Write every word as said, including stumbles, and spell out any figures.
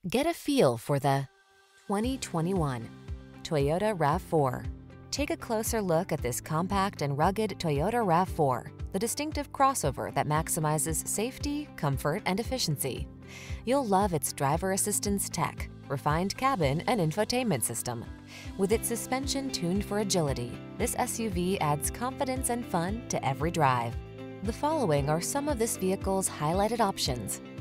Get a feel for the twenty twenty-one Toyota RAV four. Take a closer look at this compact and rugged Toyota RAV four, the distinctive crossover that maximizes safety, comfort, and efficiency. You'll love its driver assistance tech, refined cabin, and infotainment system. With its suspension tuned for agility, this S U V adds confidence and fun to every drive. The following are some of this vehicle's highlighted options: